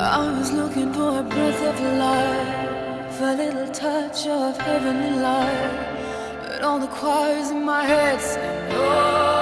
I was looking for a breath of life, a little touch of heavenly light, but all the choirs in my head say no.